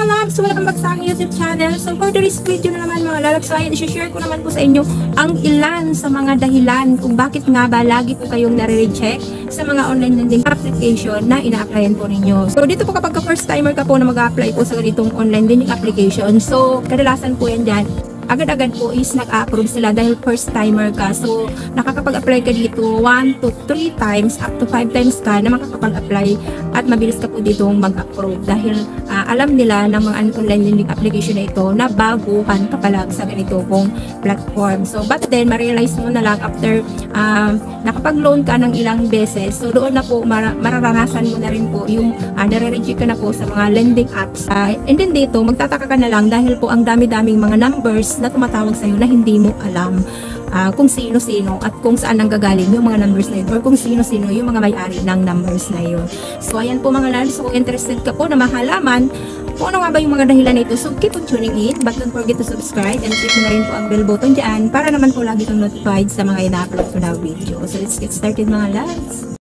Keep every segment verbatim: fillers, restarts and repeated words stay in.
mga labs, welcome back sa aking YouTube channel. So for today's video na naman mga labs, so ayan, i-share ko naman po sa inyo ang ilan sa mga dahilan kung bakit nga ba lagi po kayong nare-reject sa mga online lending application na ina-applyan po ninyo. So dito po kapag first timer ka po na mag-apply po sa ganitong online lending application, so kadalasan po yan dyan, agad-agad po is nag-approve sila dahil first timer ka. So, nakakapag-apply ka dito one to three times, up to five times ka na makakapag-apply at mabilis ka po dito mag-approve dahil uh, alam nila ng mga online lending application na ito na baguhan ka palag sa ganito pong platform. So, but then, ma-realize mo na lang after uh, nakapag-loan ka ng ilang beses, so doon na po mar mararanasan mo na rin po yung uh, nare-reject ka na po sa mga lending apps. Uh, and then dito, magtataka ka na lang dahil po ang dami-daming mga numbers na tumatawag sa'yo na hindi mo alam uh, kung sino-sino at kung saan ang gagaling yung mga numbers na yun or kung sino-sino yung mga may-ari ng numbers na yun. So, ayan po mga loves. So, interested ka po na mahalaman kung ano nga ba yung mga dahilan na ito. So, keep on tuning in, but don't forget to subscribe and click na rin po ang bell button dyan para naman po lagi kang notified sa mga ina-upload ko na video. So, let's get started mga loves.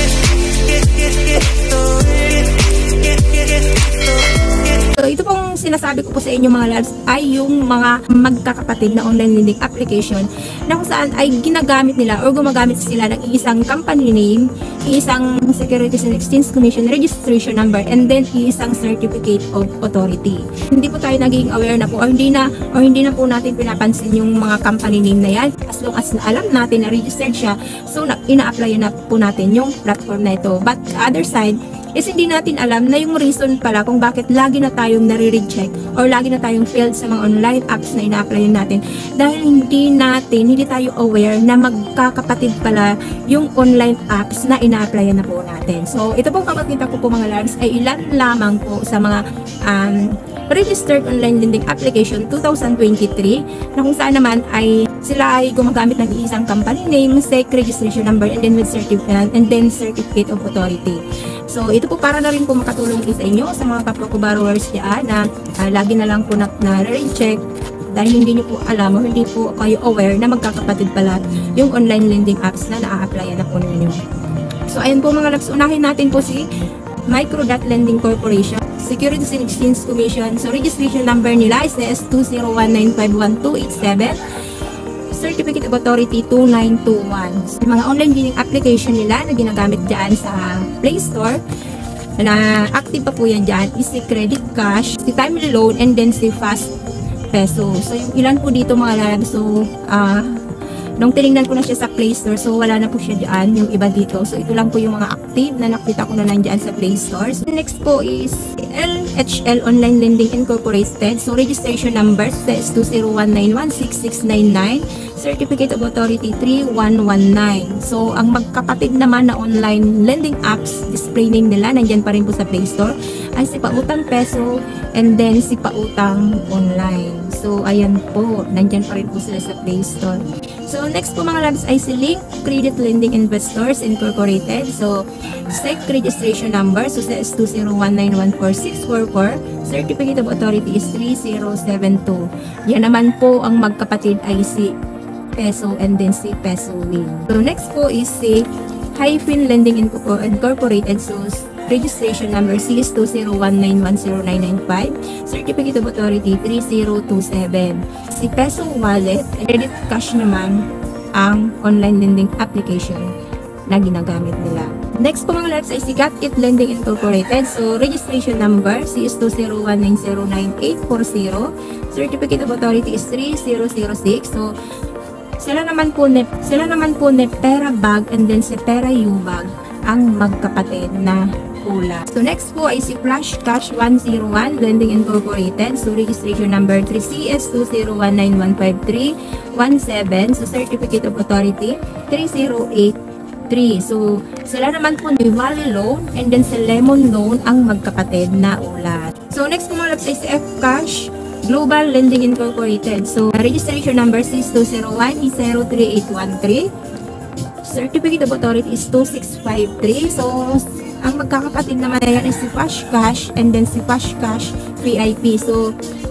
So, ito pong sinasabi ko po sa inyo mga loves ay yung mga magkakapatid na online lending application na kung saan ay ginagamit nila or gumagamit sila ng isang company name, isang Securities and Exchange Commission registration number, and then isang certificate of authority. Hindi po tayo naging aware na po or hindi na, or hindi na po natin pinapansin yung mga company name na yan as long as na alam natin na registered siya, so ina-apply na po natin yung platform na ito. But the other side is hindi natin alam na yung reason pala kung bakit lagi na tayong nare-reject or lagi na tayong failed sa mga online apps na ina-applyan natin dahil hindi natin, hindi tayo aware na magkakapatid pala yung online apps na ina-applyan na po natin. So, ito pong kapatita ko po mga loves ay ilan lamang po sa mga um, registered online lending application two thousand twenty-three na kung saan naman ay sila ay gumagamit ng isang company name, S E C, registration number, and then with certificate and then certificate of authority. So, ito po para na rin po makatulong sa inyo sa mga kapwa ko borrowers dyan na uh, lagi na lang po na, na recheck dahil hindi nyo po alam o hindi po kayo aware na magkakapatid pala yung online lending apps na na-a-applyan na po ninyo. So, ayun po mga loves, unahin natin po si Micro Lending Corporation, Securities and Exchange Commission. So, registration number nila is S two zero one nine five one two eight seven. Certificate of Authority two nine two one. So, mga online lending application nila na ginagamit dyan sa Play Store na active pa po yan dyan is si Credit Cash, si Timely Loan, and then si Fast Peso. So, yung ilan po dito mga labs, so, ah, uh, nung tinignan ko na siya sa Play Store, so wala na po siya dyan, yung iba dito. So, ito lang po yung mga active na nakita ko na nandyan sa Play Store. So, next po is L H L Online Lending Incorporated. So, registration number is two zero one nine one six six nine nine. Certificate of Authority three one one nine. So, ang magkapatid naman na online lending apps, display name nila, nandyan pa rin po sa Play Store, ay si Pautang Peso and then si Pautang Online. So, ayan po, nandyan pa rin po sila sa Play Store. So, next po mga labs ay si Link Credit Lending Investors Incorporated. So, S E C registration number, so is two zero one nine one four six four four. Certificate of Authority is three zero seven two. Yan naman po ang magkapatid ay si Peso and then si Peso Win. So, next po is si Hyphen Lending Incorporated. So, registration number C is two zero one nine one zero nine nine five. Certificate of Authority three zero two seven. Si Peso Wallet, Credit Cash naman ang online lending application na ginagamit nila. Next po mga labs ay si Got It Lending Incorporated. So, registration number C is two zero one nine zero nine eight four zero. Certificate of Authority is three zero zero six. So, sila naman po ni sila naman po ni Pera Bag and then si Pera U-Bag ang magkapatid na pula. So, next po ay si Flash Cash one zero one Lending Incorporated. So, registration number three C S two zero one nine one five three one seven. So, certificate of authority three zero eight three. So, sila naman po ni Valley Loan and then si Lemon Loan ang magkapatid na ulat. So, next po mga labs ay si F Cash Global Lending Incorporated. So, registration number is two zero one zero three eight one three. Certificate of authority is two six five three. So, ang magkakapatid naman na yan is si Flash Cash and then si Flash Cash V I P. So,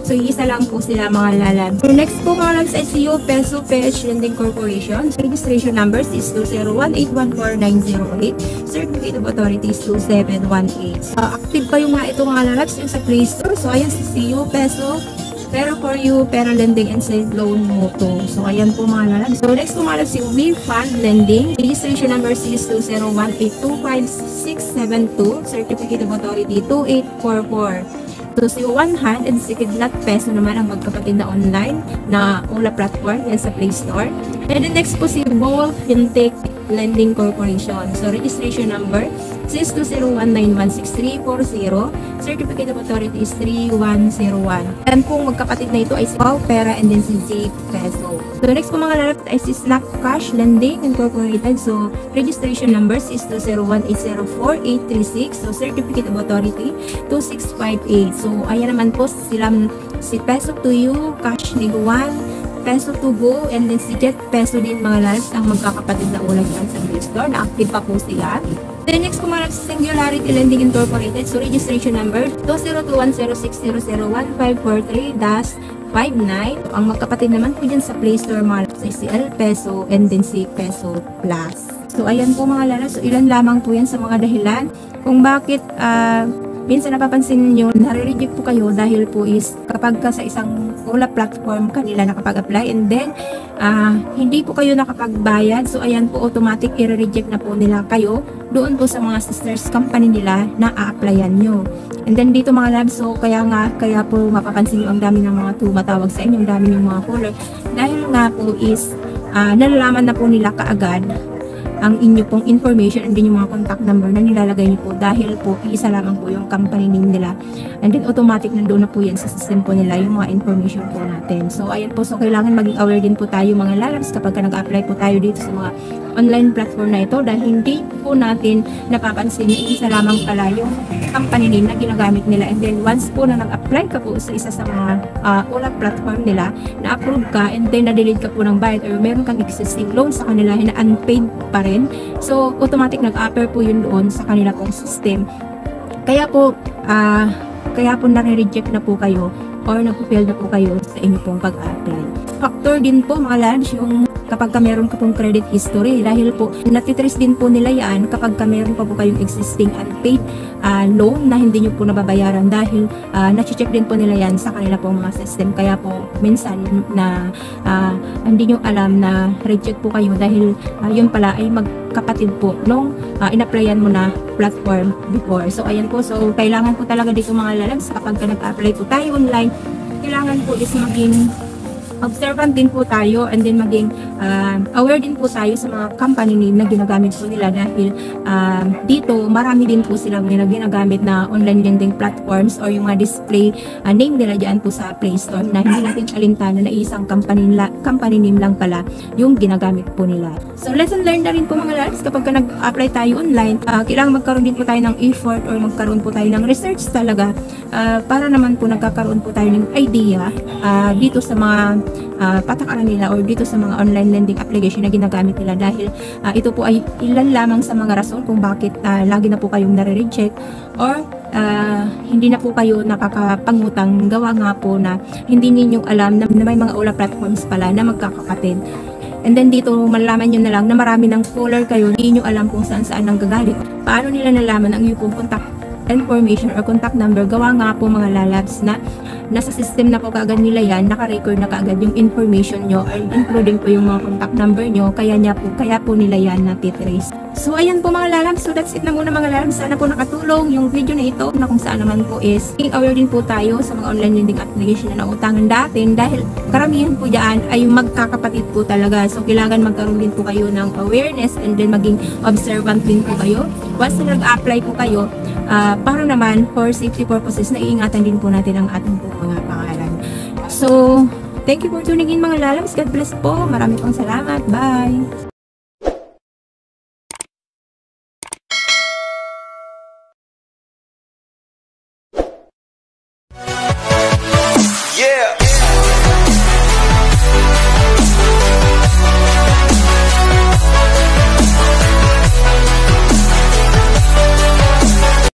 So, isa lang po sila mga lalabs. So, next po mga lalabs ay C U Peso P H Lending Corporation. So, registration numbers is two zero one eight one four nine zero eight. Certificate of Authority is two seven one eight. So, active pa yung mga ito mga lalabs yung sa Play Store. So, ayan si C U Peso Pero for you, Pero Lending and Side Loan Moto. So, ayan po mga lalabs. So, next po mga lalabs yung We Fund Lending. Registration number is two zero one eight two five six seven two. Certificate of Authority two eight four four. So, si One Hand and si Kidlat Peso naman ang magkapatid na online na Ula platform yan sa Play Store. And then next po si Bowl Fintech Lending Corporation. So, registration number is two zero one nine one six three four zero. Certificate of Authority is three one zero one. And kung magkapatid na ito ay si Pau Pera and then si Z Peso. So, next po mga lalapit ay si Snap Cash Lending Incorporated. So, registration numbers is two zero one eight zero four eight three six. So, Certificate of Authority two six five eight. So, ayan naman po sila si Peso to You, Cash Niguan, Peso to Go, and then si Jet Peso din mga lalapit ang magkakapatid na ulag yan sa Play Store. Na-active pa po sila. Then next po mga Singularity Lending Incorporated. So, registration number two zero two one zero six zero zero one five four three five nine. Ang magkapatid naman po dyan sa Play Store mga sa si El Peso and then si Peso Plus. So, ayan po mga lala. So, ilan lamang po yan sa mga dahilan kung bakit uh, minsan napapansin niyo nare-reject po kayo dahil po is kapag ka sa isang Ula platform kanila nakapag-apply and then uh, hindi po kayo nakapagbayad. So, ayan po automatic i-reject na po nila kayo doon po sa mga sisters company nila na a-applyan nyo. And then dito mga labs, so kaya nga, kaya po mapapansin nyo ang dami ng mga tumatawag sa inyo, ang dami ng mga caller. Dahil nga po is, uh, nalalaman na po nila kaagad ang inyo pong information and din yung mga contact number na nilalagay nyo po dahil po isa lamang po yung company name nila. And then automatic nandoon na po yan sa system po nila yung mga information po natin. So ayan po, so kailangan maging aware din po tayo mga lalabs kapag ka nag-apply po tayo dito sa mga online platform na ito dahil hindi po natin napapansin na isa lamang pala yung company name na ginagamit nila. And then once po na nag-apply ka po sa isa sa mga uh, Ula platform nila, na-approve ka and then na-delete ka po ng bayad or meron kang existing loan sa kanila na unpaid pa rin. So, automatic nag-appear po yun doon sa kanila pong system. Kaya po, uh, kaya po nare-reject na po kayo or nag-fail na po kayo sa inyo pong pag-apply. Factor din po mga lads yung kapag ka meron ka pong credit history dahil po natitrace din po nila yan kapag ka meron pa po kayong existing unpaid uh, loan na hindi nyo po nababayaran dahil uh, na-check din po nila yan sa kanila pong mga system. Kaya po minsan na uh, hindi nyo alam na reject po kayo dahil uh, yun pala ay magkapatid po nung uh, in-applyan mo na platform before. So ayan po, so kailangan po talaga dito mga lalabs kapag ka nag-apply po tayo online, kailangan po is maging observant din po tayo and then maging uh, aware din po tayo sa mga company name na ginagamit po nila dahil uh, dito marami din po silang ginagamit na online lending platforms or yung mga display uh, name nila dyan po sa Play Store na hindi natin alintana na isang company, la, company name lang pala yung ginagamit po nila. So lesson learned na rin po mga lads kapag ka nag-apply tayo online, uh, kailangan magkaroon din po tayo ng effort or magkaroon po tayo ng research talaga uh, para naman po nagkakaroon po tayo ng idea uh, dito sa mga Uh, patakaran nila or dito sa mga online lending application na ginagamit nila dahil uh, ito po ay ilan lamang sa mga rason kung bakit uh, lagi na po kayong nare-reject or uh, hindi na po kayo nakakapangutang gawa nga po na hindi ninyo alam na, na may mga Ula platforms pala na magkakapatid. And then dito malalaman nyo na lang na marami ng caller kayo, hindi nyo alam kung saan saan nang gagaling. Paano nila nalaman ang iyong contact information or contact number? Gawa nga po mga lalabs na nasa system na po kaagad nila yan, naka-record na kaagad yung information nyo including po yung mga contact number nyo, kaya niya po, kaya po nila yan natitrace. So ayan po mga lalabs, so that's it na muna mga lalabs. Sana po nakatulong yung video na ito na kung saan naman po is being aware din po tayo sa mga online lending application na nautangan natin dahil karamihan po dyan ay magkakapatid po talaga. So kailangan magkaroon din po kayo ng awareness and then maging observant din po kayo. Once na nag-apply po kayo, uh, para naman for safety purposes na iingatan din po natin ang ating po mga pangalan. So, thank you for tuning in mga lalabs. God bless po. Marami pong salamat. Bye!